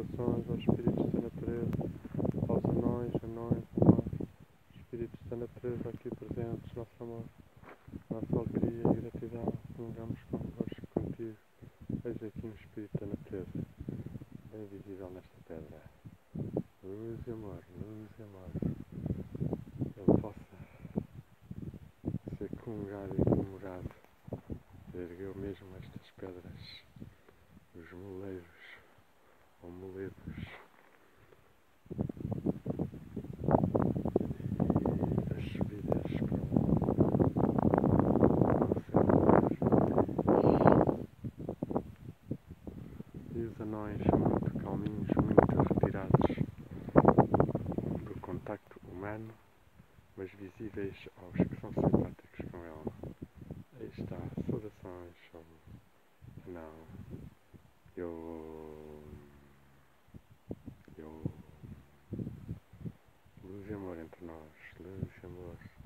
saudações aos espíritos da natureza, aos anões, espíritos da natureza aqui presentes, nosso amor, nossa alegria e gratidão, comungamos convosco, contigo. Eis aqui um espírito da natureza, bem visível nesta pedra. Luz e amor, ele possa ser comungado e comemorado. Ergueu mesmo estas pedras, os moleiros ou moledos, e as subidas e os anões muito calminhos, muito retirados do contacto humano, mas visíveis aos que são simpáticos com ela. Aí está, saudações, não, luz e amor entre nós, luz e amor.